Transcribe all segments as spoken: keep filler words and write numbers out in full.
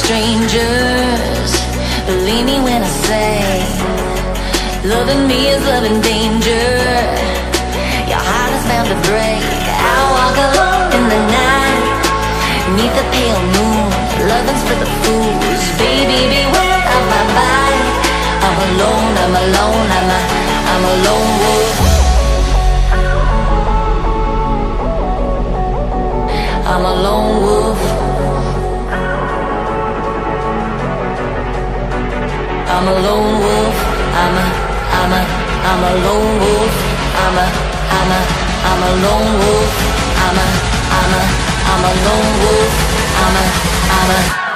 strangers. Believe me when I say, loving me is loving danger. Your heart is bound to break. I walk alone in the night, neath the pale moon. Loving's for the fools. Baby, beware of my bite. I'm alone, I'm alone, I'm a, I'm a lone wolf. I'm a lone wolf. I'm a lone wolf. I'm a, I'm a, I'm a lone wolf. I'm a, I'm a, I'm a lone wolf. I'm a, I'm a, I'm a lone wolf. I'm a, I'm a.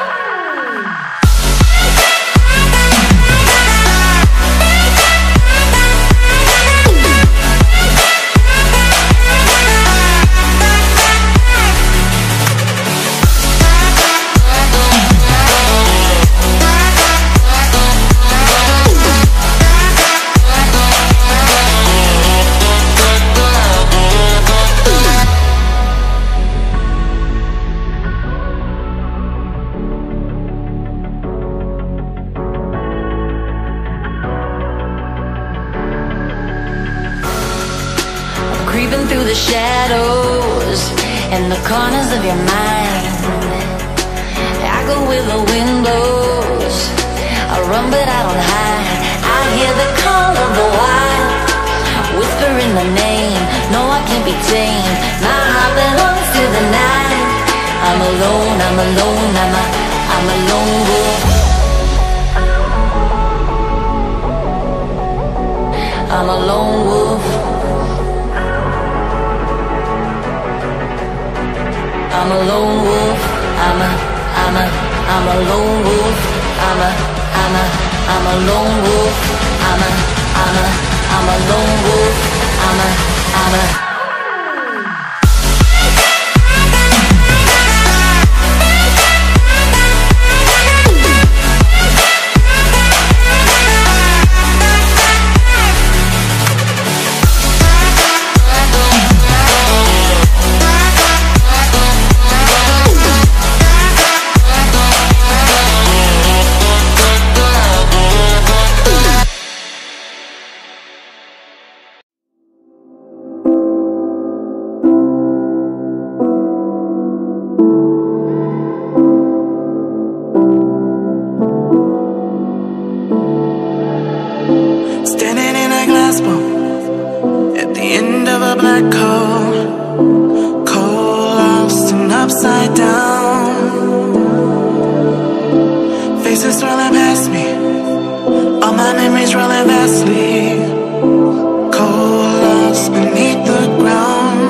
Creeping through the shadows and the corners of your mind. I go where the wind blows. I run but I don't hide. I hear the call of the wild, whispering the name. No, I can't be tamed. My heart belongs to the night. I'm alone, I'm alone, I'm a, I'm a lone wolf. I'm a lone wolf. I'm a lone wolf. I'm a, I'm a, I'm a lone wolf. I'm a, I'm a, I'm a lone wolf. I'm a, I'm a, I'm a lone wolf. I'm a, I'm a. Standing in a glass bowl at the end of a black hole, cold, lost and upside down. Faces swirling past me, all my memories rolling vastly, cold, lost beneath the ground.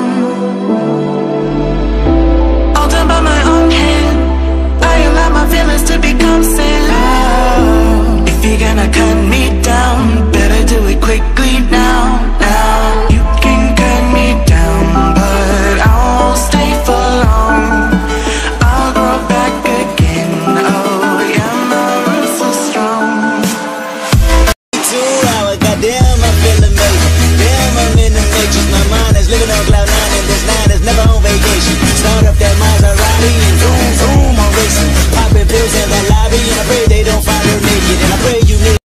All done by my own hand, I allow my feelings to become sand. If you're gonna cut me down, better do it quickly now, now. You can cut me down, but I won't stay for long. I'll grow back again, oh yeah, my roots are strong. Two hours, goddamn, I feel amazing. Damn, I'm in the matrix, my mind is living on cloud nine.